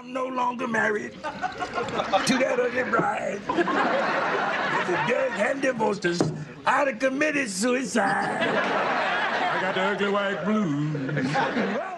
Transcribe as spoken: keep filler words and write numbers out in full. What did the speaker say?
I'm no longer married to that ugly bride. The judge had divorced us. I'd have committed suicide. I got the ugly wife blues.